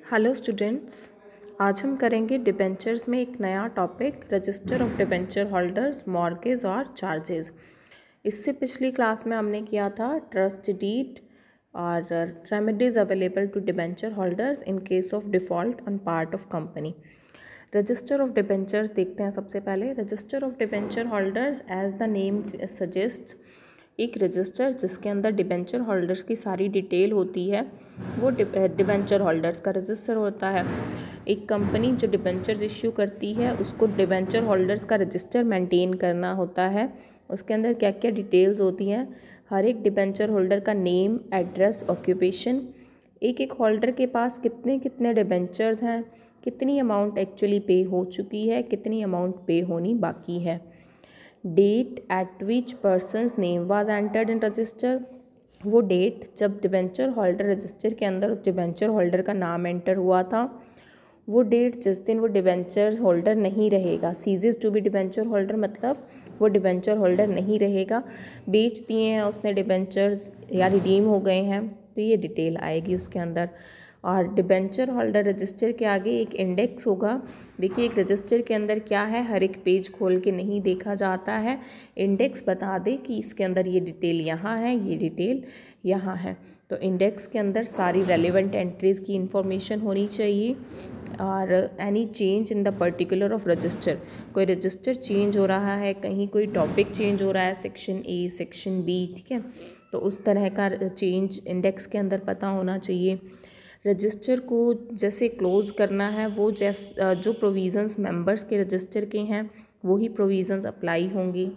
Hello students, आज हम करेंगे डिबेंचर्स में एक नया topic register of debenture holders, mortgage और चार्जेस। इससे पिछली क्लास में हमने किया था ट्रस्ट डीड और remedies available to debenture holders in case of default on part of company. Register of debentures देखते हैं। सबसे पहले register of debenture holders as the name suggest, एक रजिस्टर जिसके अंदर डिबेंचर होल्डर्स की सारी डिटेल होती है वो डिबेंचर होल्डर्स का रजिस्टर होता है। एक कंपनी जो डिबेंचर्स इश्यू करती है उसको डिबेंचर होल्डर्स का रजिस्टर मेंटेन करना होता है। उसके अंदर क्या क्या डिटेल्स होती हैं, हर एक डिबेंचर होल्डर का नेम, एड्रेस, ऑक्यूपेशन, एक एक होल्डर के पास कितने कितने डिबेंचर्स हैं, कितनी अमाउंट एक्चुअली पे हो चुकी है, कितनी अमाउंट पे होनी बाकी है, date at which person's name was entered in register, वो डेट जब डिबेंचर होल्डर रजिस्टर के अंदर उस डिबेंचर होल्डर का नाम एंटर हुआ था, वो डेट जिस दिन वो डिबेंचर होल्डर नहीं रहेगा, ceases to be debenture holder मतलब वो डिबेंचर होल्डर नहीं रहेगा, बेच दिए हैं उसने डिबेंचर्स या रिडीम हो गए हैं, तो ये डिटेल आएगी उसके अंदर। और डिबेंचर होल्डर रजिस्टर के आगे एक इंडेक्स होगा। देखिए एक रजिस्टर के अंदर क्या है, हर एक पेज खोल के नहीं देखा जाता है, इंडेक्स बता दे कि इसके अंदर ये डिटेल यहाँ है, ये डिटेल यहाँ है। तो इंडेक्स के अंदर सारी रेलेवेंट एंट्रीज़ की इंफॉर्मेशन होनी चाहिए। और any change in the particular of register, कोई रजिस्टर चेंज हो रहा है, कहीं कोई टॉपिक चेंज हो रहा है, सेक्शन ए, सेक्शन बी, ठीक है, तो उस तरह का चेंज इंडेक्स के अंदर पता होना चाहिए। रजिस्टर को जैसे क्लोज़ करना है वो जो प्रोविज़न्स मेंबर्स के रजिस्टर के हैं वही प्रोविज़न्स अप्लाई होंगी।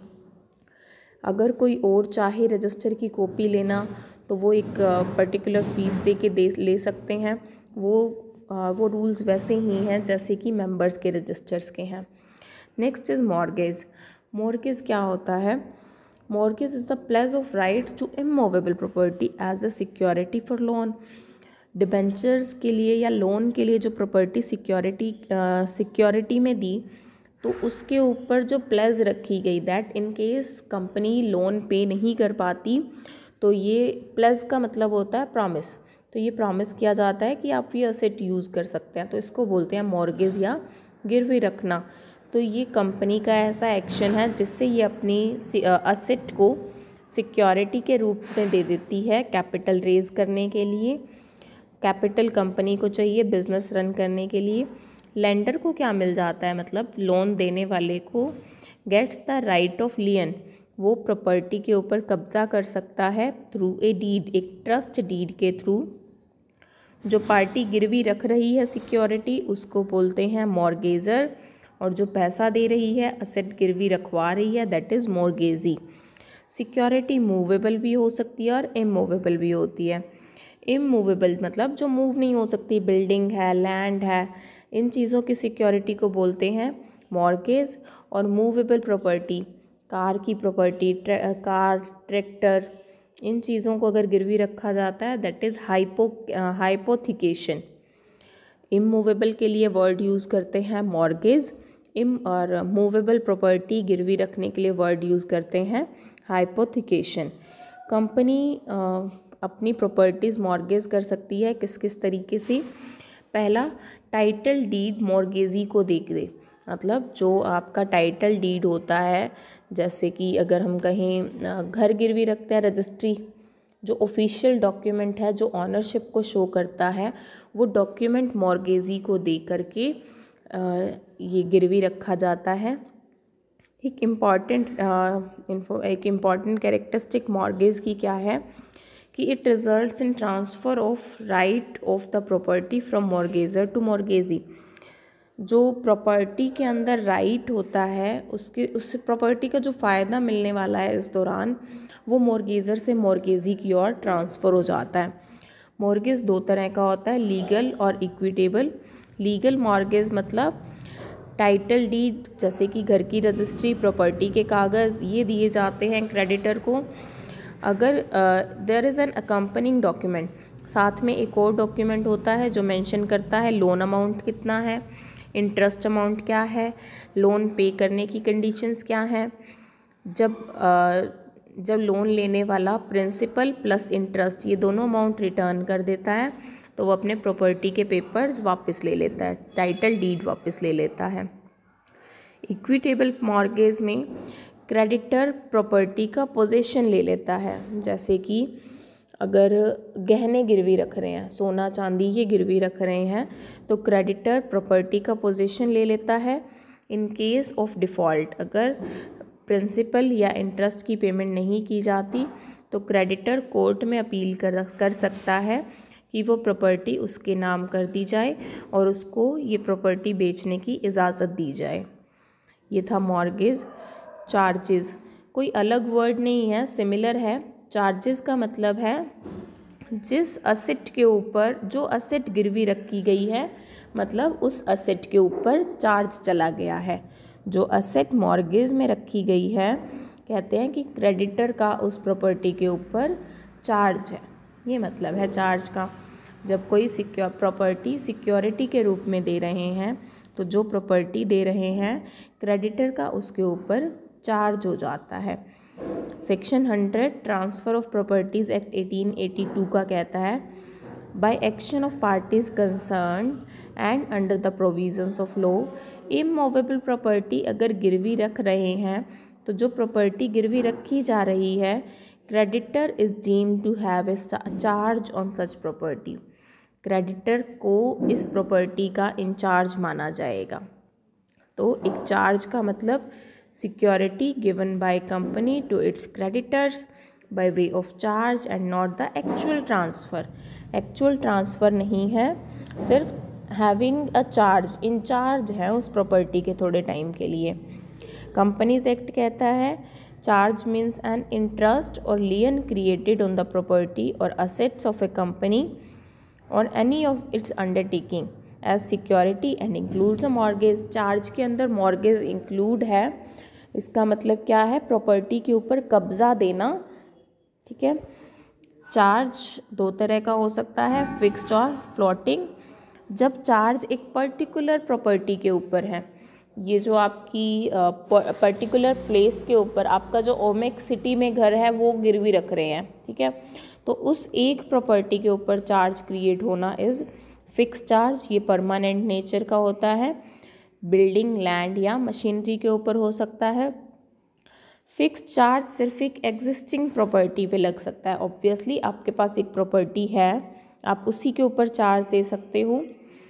अगर कोई और चाहे रजिस्टर की कॉपी लेना तो वो एक पर्टिकुलर फ़ीस दे ले सकते हैं। वो रूल्स वैसे ही हैं जैसे कि मेंबर्स के रजिस्टर्स के हैं। Next is mortgage. मॉर्गेज क्या होता है? Mortgage is the pledge of rights to immovable property as a security for loan. Debentures के लिए या लोन के लिए जो प्रॉपर्टी सिक्योरिटी में दी तो उसके ऊपर जो प्लेज रखी गई that in case company loan pay नहीं कर पाती तो ये प्लेज का मतलब होता है प्रॉमिस। तो ये प्रॉमिस किया जाता है कि आप ये असेट यूज़ कर सकते हैं, तो इसको बोलते हैं मॉर्गेज या गिरवी रखना। तो ये कंपनी का ऐसा एक्शन है जिससे ये अपनी असेट को सिक्योरिटी के रूप में दे देती है कैपिटल रेज करने के लिए। कैपिटल कंपनी को चाहिए बिजनेस रन करने के लिए। लेंडर को क्या मिल जाता है, मतलब लोन देने वाले को gets the right of lien, वो प्रॉपर्टी के ऊपर कब्जा कर सकता है थ्रू ए डीड, एक ट्रस्ट डीड के थ्रू। जो पार्टी गिरवी रख रही है सिक्योरिटी उसको बोलते हैं मॉर्गेजर, और जो पैसा दे रही है, असेट गिरवी रखवा रही है, that is mortgagee. Security movable भी हो सकती है और इमूवेबल भी होती है। इमूवेबल मतलब जो मूव नहीं हो सकती, बिल्डिंग है, लैंड है, इन चीज़ों की सिक्योरिटी को बोलते हैं मॉर्गेज। और मूवेबल प्रॉपर्टी, कार की प्रॉपर्टी, कार, ट्रैक्टर, इन चीज़ों को अगर गिरवी रखा जाता है दैट इज़ हाइपोथिकेशन। इमूवेबल के लिए वर्ड यूज़ करते हैं मॉर्गेज, और मूवेबल प्रॉपर्टी गिरवी रखने के लिए वर्ड यूज़ करते हैं हाइपोथिकेशन। कंपनी अपनी प्रॉपर्टीज़ मॉर्गेज कर सकती है किस किस तरीके से? पहला, टाइटल डीड मॉर्गेजी को दे दे, मतलब जो आपका टाइटल डीड होता है, जैसे कि अगर हम कहीं घर गिरवी रखते हैं, रजिस्ट्री जो ऑफिशियल डॉक्यूमेंट है जो ऑनरशिप को शो करता है, वो डॉक्यूमेंट मॉर्गेजी को दे करके ये गिरवी रखा जाता है। एक इम्पॉर्टेंट कैरेक्टरिस्टिक मॉर्गेज की क्या है कि it results in transfer of right of the property from mortgagor to mortgagee. जो प्रॉपर्टी के अंदर राइट होता है उस प्रॉपर्टी का जो फ़ायदा मिलने वाला है इस दौरान, वो मॉर्गेजर से मॉर्गेजी की ओर ट्रांसफ़र हो जाता है। मॉर्गेज दो तरह का होता है, लीगल और इक्विटेबल। लीगल मॉर्गेज मतलब टाइटल डीड, जैसे कि घर की रजिस्ट्री, प्रॉपर्टी के कागज़, ये दिए जाते हैं क्रेडिटर को। अगर there is an accompanying document, साथ में एक और डॉक्यूमेंट होता है जो मेंशन करता है लोन अमाउंट कितना है, इंटरेस्ट अमाउंट क्या है, लोन पे करने की कंडीशंस क्या हैं। जब लोन लेने वाला प्रिंसिपल प्लस इंटरेस्ट ये दोनों अमाउंट रिटर्न कर देता है तो तो वो अपने प्रॉपर्टी के पेपर्स वापस ले लेता है, टाइटल डीड वापस ले लेता है। इक्विटेबल मॉर्गेज में क्रेडिटर प्रॉपर्टी का पोजीशन ले लेता है, जैसे कि अगर गहने गिरवी रख रहे हैं, सोना चांदी ये गिरवी रख रहे हैं, तो क्रेडिटर प्रॉपर्टी का पोजीशन ले लेता है। इन केस ऑफ डिफ़ॉल्ट, अगर प्रिंसिपल या इंटरेस्ट की पेमेंट नहीं की जाती तो क्रेडिटर कोर्ट में अपील कर सकता है कि वो प्रॉपर्टी उसके नाम कर दी जाए और उसको ये प्रॉपर्टी बेचने की इजाज़त दी जाए। ये था मॉर्गेज। चार्जेस कोई अलग वर्ड नहीं है, सिमिलर है। चार्जेस का मतलब है जिस असेट के ऊपर जो असेट गिरवी रखी गई है, मतलब उस असेट के ऊपर चार्ज चला गया है। जो असेट मॉर्गेज में रखी गई है, कहते हैं कि क्रेडिटर का उस प्रॉपर्टी के ऊपर चार्ज है। ये मतलब है चार्ज का। जब कोई प्रॉपर्टी सिक्योरिटी के रूप में दे रहे हैं, तो जो प्रॉपर्टी दे रहे हैं क्रेडिटर का उसके ऊपर चार्ज हो जाता है। Section 100 transfer of properties act 1882 का कहता है, by action of parties concern and under the provisions of law, immovable property अगर गिरवी रख रहे हैं, तो जो प्रॉपर्टी गिरवी रखी जा रही है, creditor is deemed to have a charge on such property. Creditor को इस प्रॉपर्टी का इंचार्ज माना जाएगा। तो एक चार्ज का मतलब security given by company to its creditors by way of charge and not the actual transfer. Actual transfer नहीं है, सिर्फ हैविंग अ चार्ज, इंचार्ज है उस प्रॉपर्टी के थोड़े टाइम के लिए। कंपनीज एक्ट कहता है चार्ज मीन्स एन इंटरेस्ट और lien created on the property और असेट्स ऑफ ए कंपनी और any of its undertaking as security and includes a mortgage. Charge के अंदर मॉर्गेज इंक्लूड है। इसका मतलब क्या है? प्रॉपर्टी के ऊपर कब्जा देना। ठीक है। चार्ज दो तरह का हो सकता है, फिक्स्ड और फ्लोटिंग। जब चार्ज एक पर्टिकुलर प्रॉपर्टी के ऊपर है, ये जो आपकी पर्टिकुलर प्लेस के ऊपर आपका जो ओमेक सिटी में घर है वो गिरवी रख रहे हैं, ठीक है, तो उस एक प्रॉपर्टी के ऊपर चार्ज क्रिएट होना इज़ फिक्स चार्ज। ये परमानेंट नेचर का होता है। बिल्डिंग, लैंड या मशीनरी के ऊपर हो सकता है। फिक्स चार्ज सिर्फ एक एग्जिस्टिंग प्रॉपर्टी पे लग सकता है। ऑब्वियसली आपके पास एक प्रॉपर्टी है, आप उसी के ऊपर चार्ज दे सकते हो।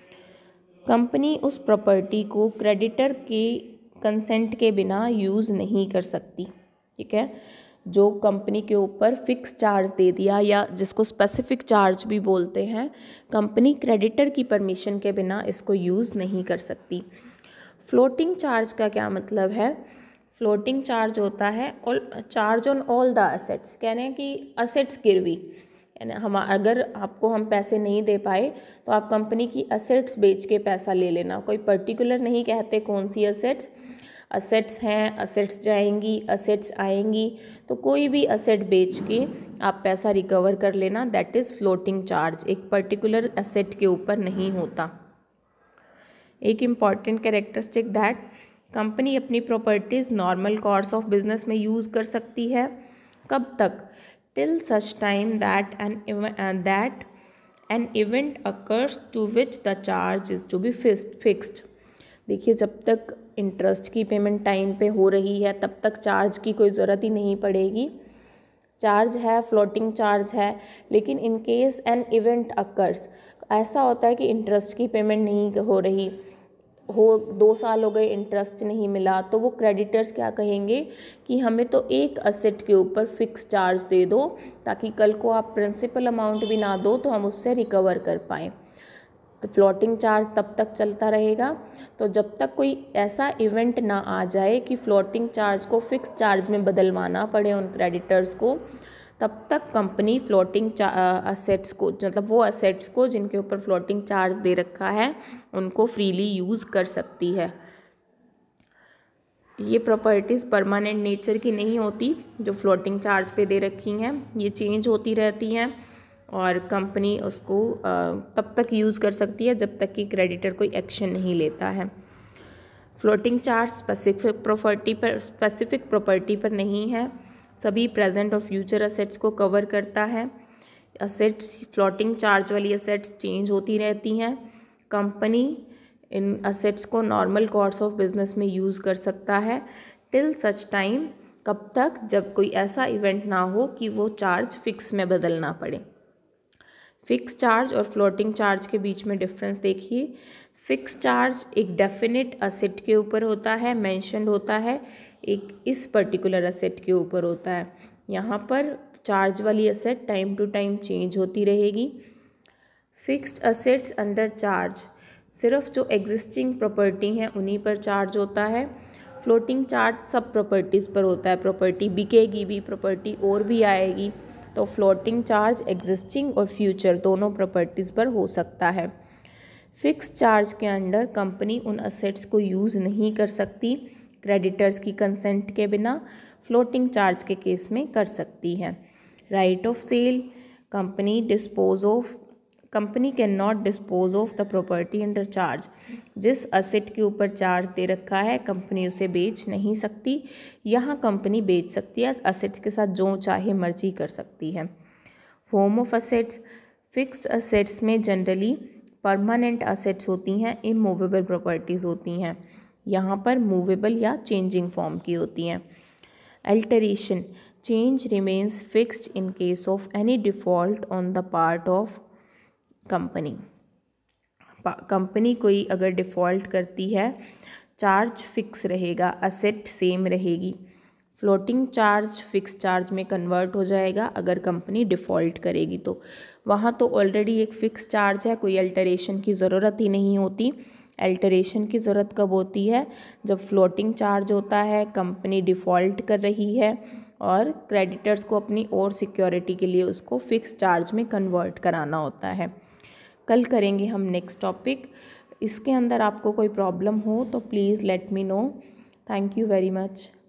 कंपनी उस प्रॉपर्टी को क्रेडिटर के कंसेंट के बिना यूज़ नहीं कर सकती। ठीक है। जो कंपनी के ऊपर फिक्स चार्ज दे दिया या जिसको स्पेसिफिक चार्ज भी बोलते हैं, कंपनी क्रेडिटर की परमिशन के बिना इसको यूज़ नहीं कर सकती। फ्लोटिंग चार्ज का क्या मतलब है? फ्लोटिंग चार्ज होता है charge on all the assets. कह रहे हैं कि असेट्स गिरवी, हम अगर आपको हम पैसे नहीं दे पाए तो आप कंपनी की असेट्स बेच के पैसा ले लेना। कोई पर्टिकुलर नहीं कहते कौन सी असेट्स। असेट्स हैं, असेट्स जाएंगी, असेट्स आएंगी, तो कोई भी असेट बेच के आप पैसा रिकवर कर लेना। That is floating charge. एक पर्टिकुलर असेट के ऊपर नहीं होता। एक इम्पॉर्टेंट कैरेक्टरिस्टिक दैट कंपनी अपनी properties normal course of business में यूज़ कर सकती है। कब तक? Till such time that an event occurs to which the charge is to be fixed. देखिए, जब तक इंटरेस्ट की पेमेंट टाइम पे हो रही है तब तक चार्ज की कोई ज़रूरत ही नहीं पड़ेगी। चार्ज है, फ्लोटिंग चार्ज है, लेकिन in case an event occurs, ऐसा होता है कि इंटरेस्ट की पेमेंट नहीं हो रही हो, 2 साल हो गए, इंटरेस्ट नहीं मिला, तो वो क्रेडिटर्स क्या कहेंगे कि हमें तो एक असेट के ऊपर फिक्स चार्ज दे दो, ताकि कल को आप प्रिंसिपल अमाउंट भी ना दो तो हम उससे रिकवर कर पाएँ। तो फ्लोटिंग चार्ज तब तक चलता रहेगा। तो जब तक कोई ऐसा इवेंट ना आ जाए कि फ्लोटिंग चार्ज को फिक्स चार्ज में बदलवाना पड़े उन क्रेडिटर्स को, तब तक कंपनी फ्लोटिंग असेट्स को, मतलब वो असेट्स को जिनके ऊपर फ्लोटिंग चार्ज दे रखा है, उनको फ्रीली यूज़ कर सकती है। ये प्रॉपर्टीज़ परमानेंट नेचर की नहीं होती जो फ्लोटिंग चार्ज पे दे रखी हैं, ये चेंज होती रहती हैं और कंपनी उसको तब तक यूज़ कर सकती है जब तक कि क्रेडिटर कोई एक्शन नहीं लेता है। फ्लोटिंग चार्ज स्पेसिफिक प्रॉपर्टी पर नहीं है, सभी प्रेजेंट और फ्यूचर असेट्स को कवर करता है। असेट्स, फ्लोटिंग चार्ज वाली असेट्स चेंज होती रहती हैं। कंपनी इन असेट्स को नॉर्मल कोर्स ऑफ बिजनेस में यूज़ कर सकता है टिल सच टाइम, कब तक, जब कोई ऐसा इवेंट ना हो कि वो चार्ज फिक्स में बदलना पड़े। फिक्स चार्ज और फ्लोटिंग चार्ज के बीच में डिफरेंस देखिए। फिक्स चार्ज एक डेफिनेट असेट के ऊपर होता है, मेंशन्ड होता है, एक इस पर्टिकुलर असेट के ऊपर होता है। यहाँ पर चार्ज वाली asset time to time change होती रहेगी। फिक्स्ड असेट्स अंडर चार्ज, सिर्फ जो एग्जिस्टिंग प्रॉपर्टी हैं उन्हीं पर चार्ज होता है। फ्लोटिंग चार्ज सब प्रॉपर्टीज़ पर होता है, प्रॉपर्टी बिकेगी भी, प्रॉपर्टी और भी आएगी, तो फ्लोटिंग चार्ज एग्जिस्टिंग और फ्यूचर दोनों प्रॉपर्टीज़ पर हो सकता है। फिक्स चार्ज के अंडर कंपनी उन असेट्स को यूज़ नहीं कर सकती क्रेडिटर्स की कंसेंट के बिना, फ्लोटिंग चार्ज के केस में कर सकती है। Right of sale, company cannot dispose of the property under charge, जिस असेट के ऊपर चार्ज दे रखा है कंपनी उसे बेच नहीं सकती। यहाँ कंपनी बेच सकती है, असेट्स के साथ जो चाहे मर्जी कर सकती है। Form of assets, fixed assets में जनरली परमानेंट असेट्स होती हैं, इमूवेबल प्रॉपर्टीज़ होती हैं, यहाँ पर मूवेबल या चेंजिंग फॉर्म की होती हैं। Alteration, change remains fixed in case of any default on the part of company कोई अगर डिफ़ॉल्ट करती है, चार्ज फिक्स रहेगा, असेट सेम रहेगी। फ्लोटिंग चार्ज फिक्स चार्ज में कन्वर्ट हो जाएगा अगर कंपनी डिफ़ॉल्ट करेगी, तो वहाँ तो ऑलरेडी एक फ़िक्स चार्ज है, कोई अल्टरेशन की ज़रूरत ही नहीं होती। अल्टरेशन की ज़रूरत कब होती है, जब फ्लोटिंग चार्ज होता है, कंपनी डिफ़ॉल्ट कर रही है और क्रेडिटर्स को अपनी और सिक्योरिटी के लिए उसको फ़िक्स चार्ज में कन्वर्ट कराना होता है। कल करेंगे हम नेक्स्ट टॉपिक। इसके अंदर आपको कोई प्रॉब्लम हो तो please let me know. Thank you very much.